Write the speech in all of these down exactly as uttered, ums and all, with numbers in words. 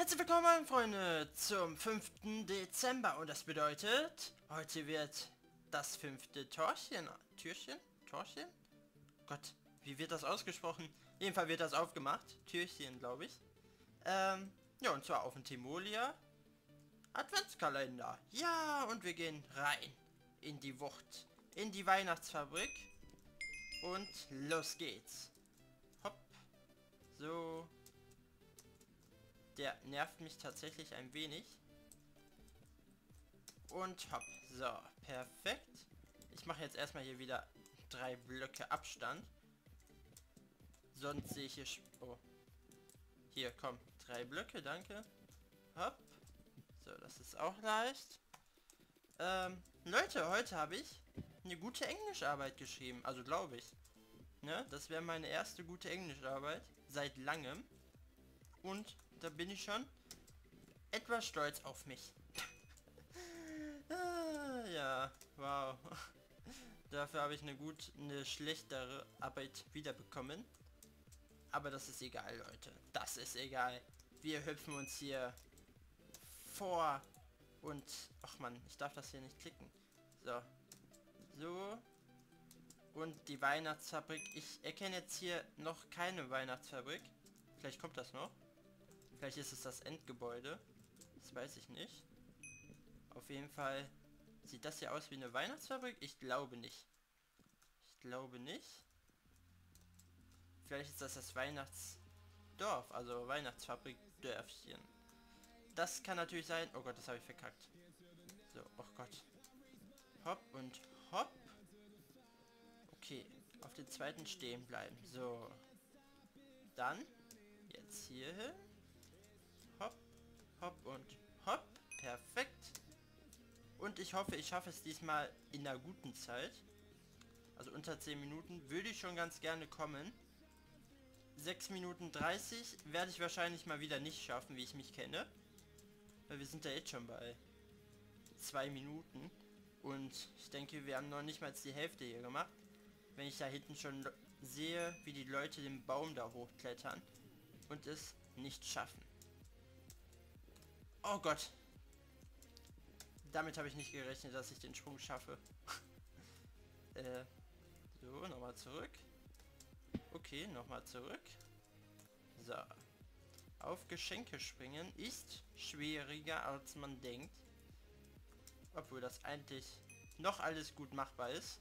Herzlich willkommen, Freunde, zum fünften Dezember. Und das bedeutet, heute wird das fünfte Torchen, Türchen, Torchen? Gott, wie wird das ausgesprochen? Jedenfalls wird das aufgemacht. Türchen, glaube ich. Ähm, ja, und zwar auf dem Timolia Adventskalender. Ja, und wir gehen rein in die Wucht, in die Weihnachtsfabrik. Und los geht's. Hopp. So. Der nervt mich tatsächlich ein wenig. Und hopp. So, perfekt. Ich mache jetzt erstmal hier wieder drei Blöcke Abstand. Sonst sehe ich hier... Oh. Hier, komm. Drei Blöcke, danke. Hopp. So, das ist auch leicht. Ähm, Leute, heute habe ich eine gute Englischarbeit geschrieben. Also glaube ich. Ne? Das wäre meine erste gute Englischarbeit. Seit langem. Und da bin ich schon etwas stolz auf mich. ah, ja, wow. Dafür habe ich eine gut, eine schlechtere Arbeit wiederbekommen. Aber das ist egal, Leute. Das ist egal. Wir hüpfen uns hier vor und... Ach man, ich darf das hier nicht klicken. So. So. Und die Weihnachtsfabrik. Ich erkenne jetzt hier noch keine Weihnachtsfabrik. Vielleicht kommt das noch. Vielleicht ist es das Endgebäude. Das weiß ich nicht. Auf jeden Fall sieht das hier aus wie eine Weihnachtsfabrik. Ich glaube nicht. Ich glaube nicht. Vielleicht ist das das Weihnachtsdorf, also Weihnachtsfabrik-Dörfchen. Das kann natürlich sein. Oh Gott, das habe ich verkackt. So, oh Gott. Hopp und hopp. Okay, auf den zweiten stehen bleiben. So. Dann jetzt hier hin. Hopp, hopp und hopp. Perfekt. Und ich hoffe, ich schaffe es diesmal in einer guten Zeit. Also unter zehn Minuten würde ich schon ganz gerne kommen. sechs Minuten dreißig werde ich wahrscheinlich mal wieder nicht schaffen, wie ich mich kenne. Weil wir sind ja jetzt schon bei zwei Minuten. Und ich denke, wir haben noch nicht mal die Hälfte hier gemacht. Wenn ich da hinten schon sehe, wie die Leute den Baum da hochklettern und es nicht schaffen. Oh Gott. Damit habe ich nicht gerechnet, dass ich den Sprung schaffe. äh, so, nochmal zurück. Okay, nochmal zurück. So. Auf Geschenke springen ist schwieriger, als man denkt. Obwohl das eigentlich noch alles gut machbar ist.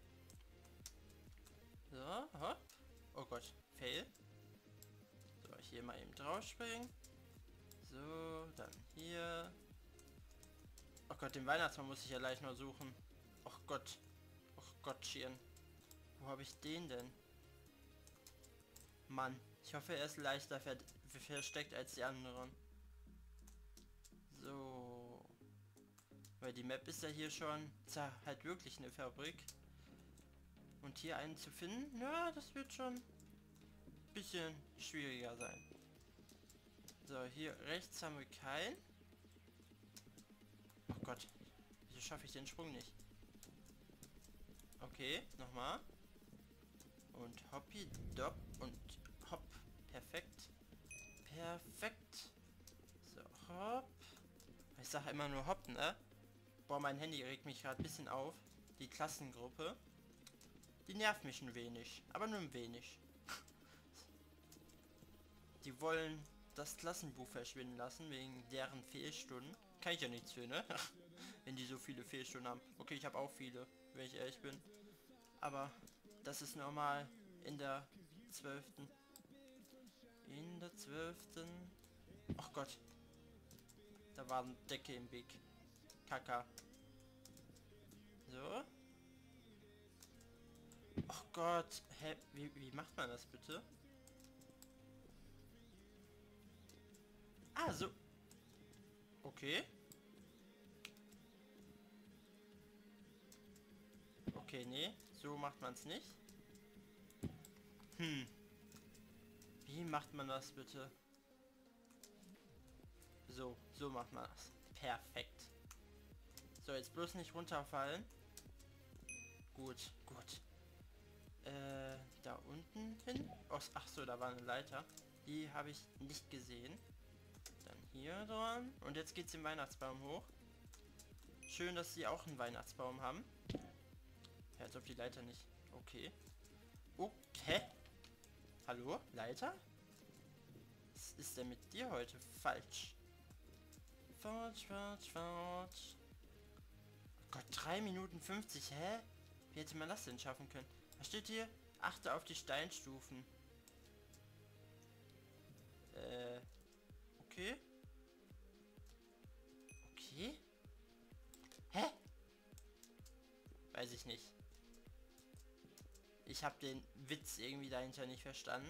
So, hopp. Oh Gott, fail. So, hier mal eben drauf springen. So, dann hier. Oh Gott, den Weihnachtsmann muss ich ja gleich noch suchen. Oh Gott. Oh Gottchen. Wo habe ich den denn? Mann, ich hoffe, er ist leichter ver versteckt als die anderen. So. Weil die Map ist ja hier schon tja, halt wirklich eine Fabrik. Und hier einen zu finden, ja, das wird schon ein bisschen schwieriger sein. So, hier rechts haben wir keinen. Oh Gott, wieso schaffe ich den Sprung nicht? Okay, nochmal. Und hoppi, dopp und hopp. Perfekt. Perfekt. So, hopp. Ich sage immer nur hopp, ne? Boah, mein Handy regt mich gerade ein bisschen auf. Die Klassengruppe. Die nervt mich ein wenig. Aber nur ein wenig. Die wollen das Klassenbuch verschwinden lassen, wegen deren Fehlstunden. Kann ich ja nichts für, ne? Wenn die so viele Fehlstunden haben. Okay, ich habe auch viele, wenn ich ehrlich bin. Aber das ist normal in der zwölften. In der zwölften. Ach Gott. Da war eine Decke im Weg. Kaka. So. Ach Gott. Hä? Wie, wie macht man das bitte? Ah, so. Okay. Okay, nee. So macht man es nicht. Hm. Wie macht man das bitte? So, so macht man das. Perfekt. So, jetzt bloß nicht runterfallen. Gut, gut. Äh, da unten hin. Oh, ach so, da war eine Leiter. Die habe ich nicht gesehen. Dann hier dran. Und jetzt geht's den Weihnachtsbaum hoch. Schön, dass sie auch einen Weihnachtsbaum haben. Ja, als ob die Leiter nicht... Okay. Okay. Hallo? Leiter? Was ist denn mit dir heute falsch? Falsch, falsch, falsch. Oh Gott, drei Minuten fünfzig, hä? Wie hätte man das denn schaffen können? Was steht hier? Achte auf die Steinstufen. Äh, okay. Okay? Hä? Weiß ich nicht. Ich habe den Witz irgendwie dahinter nicht verstanden.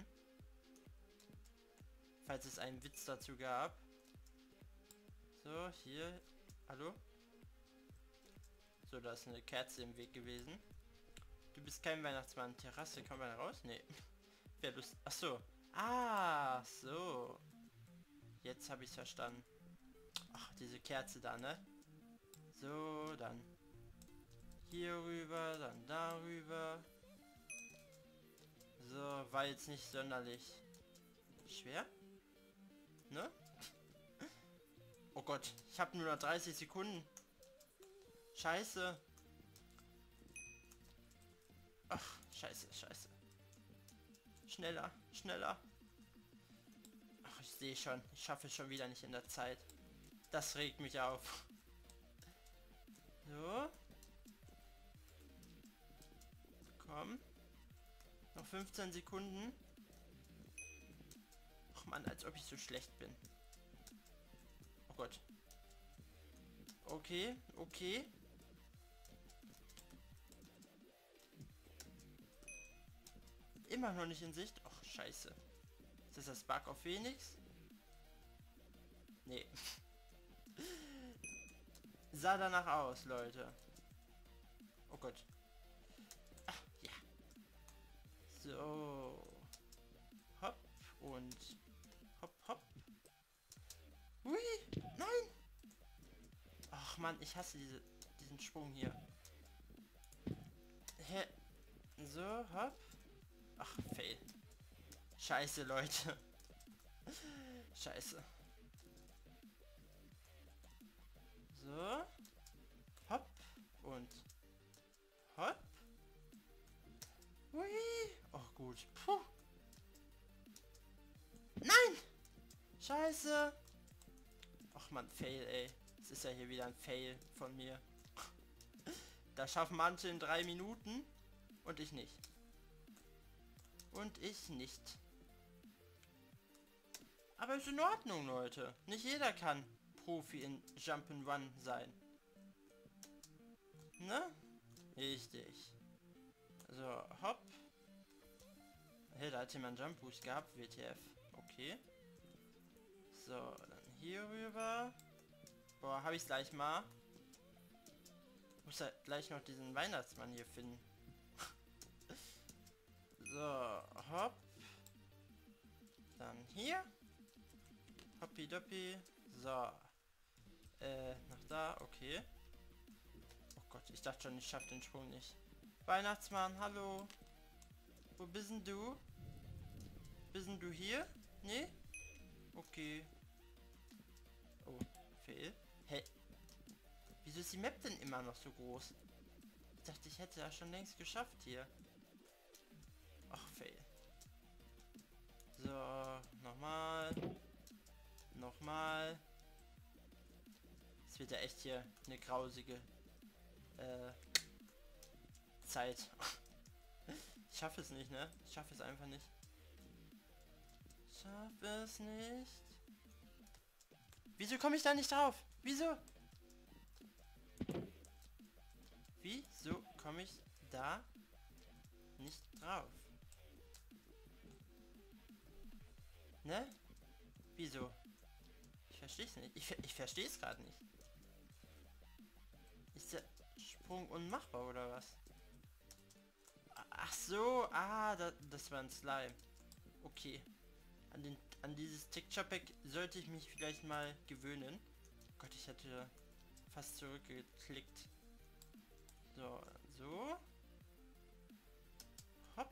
Falls es einen Witz dazu gab. So, hier. Hallo? So, da ist eine Kerze im Weg gewesen. Du bist kein Weihnachtsmann. Terrasse, kommt man da raus? Nee. Wer Lust... Ach so. Ah, so. Jetzt habe ich es verstanden. Ach, diese Kerze da, ne? So, dann hier rüber, dann darüber. So, war jetzt nicht sonderlich schwer. Ne? Oh Gott, ich habe nur noch dreißig Sekunden. Scheiße. Ach, scheiße, scheiße. Schneller, schneller. Ach, ich sehe schon. Ich schaffe es schon wieder nicht in der Zeit. Das regt mich auf. So. Komm. Noch fünfzehn Sekunden. Ach man, als ob ich so schlecht bin. Oh Gott. Okay, okay. Immer noch nicht in Sicht. Ach, scheiße. Ist das das Bug auf Phoenix? Nee. Sah danach aus, Leute. Oh Gott. Ach, ja. So. Hopp und hopp, hopp. Hui, nein. Ach man, ich hasse diese, diesen Sprung hier. Hä? So, hopp. Ach, fail. Scheiße, Leute. Scheiße. So. Hopp. Und hopp. Hui. Oh, gut. Puh. Nein! Scheiße. Ach man, fail, ey. Es ist ja hier wieder ein Fail von mir. Da schaffen manche in drei Minuten und ich nicht. Und ich nicht. Aber ist in Ordnung, Leute. Nicht jeder kann Profi in Jump'n'Run sein. Ne? Richtig. So, hopp. Hey, da hat jemand Jump Boost gehabt, W T F. Okay. So, dann hier rüber. Boah, habe ich gleich mal. Muss halt gleich noch diesen Weihnachtsmann hier finden. So, hopp. Dann hier. Hoppi-doppi. So. Äh, nach da, okay. Oh Gott, ich dachte schon, ich schaffe den Sprung nicht. Weihnachtsmann, hallo. Wo bist denn du? Bist denn du hier? Nee? Okay. Oh, fail. Hey. Wieso ist die Map denn immer noch so groß? Ich dachte, ich hätte das schon längst geschafft hier. Ach, fail. So, nochmal. Nochmal. Es wird ja echt hier eine grausige äh, Zeit. Ich schaffe es nicht, ne? Ich schaffe es einfach nicht. Ich schaffe es nicht. Wieso komme ich da nicht drauf? Wieso? Wieso komme ich da nicht drauf? Ne? Wieso? Ich verstehe es nicht. Ich, ich verstehe es gerade nicht. Ist der Sprung unmachbar oder was? Ach so, ah, da, das war ein Slime. Okay. An, den, an dieses Texture-Pack sollte ich mich vielleicht mal gewöhnen. Oh Gott, ich hatte fast zurückgeklickt. So, so. Hopp.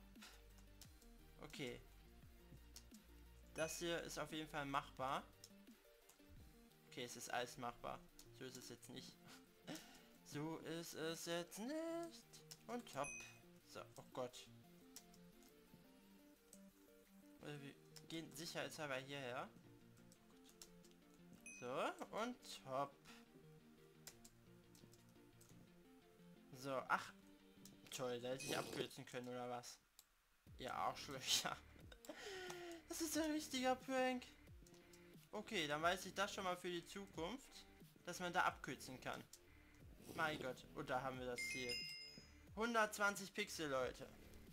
Okay. Das hier ist auf jeden Fall machbar. Okay, es ist alles machbar. So ist es jetzt nicht. So ist es jetzt nicht. Und top. So, oh Gott. Wir gehen sicherheitshalber hierher. So, und top. So, ach. Toll, da hätte ich abkürzen können, oder was? Ihr Arschlöcher. Das ist ein richtiger Prank. Okay, dann weiß ich das schon mal für die Zukunft, dass man da abkürzen kann. Mein Gott, und da haben wir das Ziel. hundertzwanzig Pixel, Leute.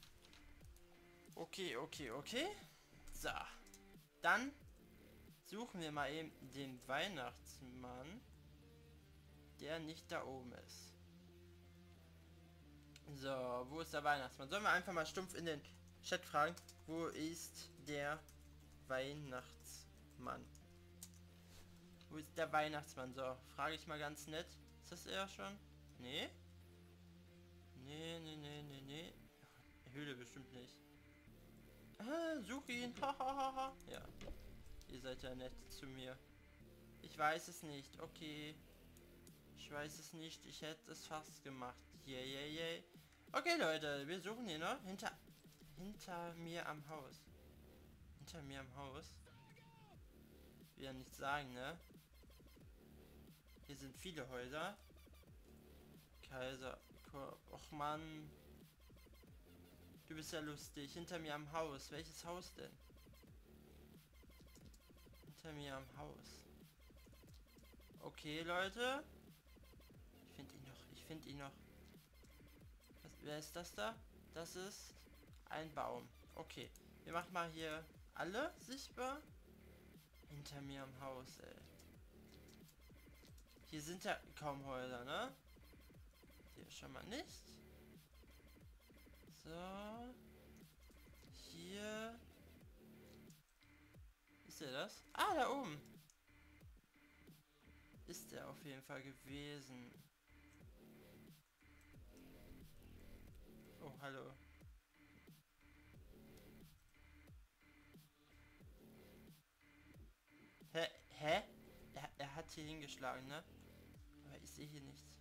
Okay, okay, okay. So. Dann suchen wir mal eben den Weihnachtsmann, der nicht da oben ist. So, wo ist der Weihnachtsmann? Sollen wir einfach mal stumpf in den Chat fragen, wo ist der Weihnachtsmann? Wo ist der Weihnachtsmann? So, frage ich mal ganz nett. Ist das er schon? Nee? Nee, nee, nee, nee, nee. Höhle bestimmt nicht. Ah, such ihn. Hahaha. Ja. Ihr seid ja nett zu mir. Ich weiß es nicht. Okay. Ich weiß es nicht. Ich hätte es fast gemacht. Yay, yay, yay. Okay, Leute. Wir suchen ihn noch. Hinter... Hinter mir am Haus. Hinter mir am Haus. Will ja nicht sagen, ne? Hier sind viele Häuser. Kaiserkorb. Och Mann. Du bist ja lustig. Hinter mir am Haus. Welches Haus denn? Hinter mir am Haus. Okay, Leute. Ich finde ihn noch. Ich finde ihn noch. Was, wer ist das da? Das ist ein Baum. Okay. Wir machen mal hier alle sichtbar. Hinter mir am Haus, ey. Hier sind ja kaum Häuser, ne? Hier schon mal nicht. So. Hier. Ist der das? Ah, da oben. Ist der auf jeden Fall gewesen. Oh, hallo. Hä? Hä? Er, er hat hier hingeschlagen, ne? Aber ich sehe hier nichts.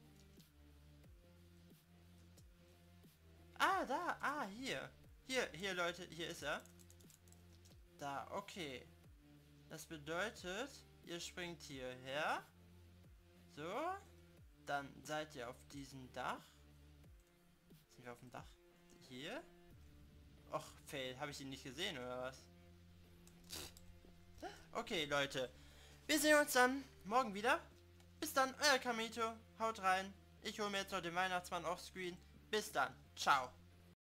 Ah, da. Ah, hier. Hier, hier, Leute. Hier ist er. Da, okay. Das bedeutet, ihr springt hierher. So. Dann seid ihr auf diesem Dach. Sind wir auf dem Dach? Hier. Och, fail. Habe ich ihn nicht gesehen, oder was? Okay, Leute. Wir sehen uns dann morgen wieder. Bis dann, euer Kamito. Haut rein. Ich hole mir jetzt noch den Weihnachtsmann offscreen. Bis dann. Ciao.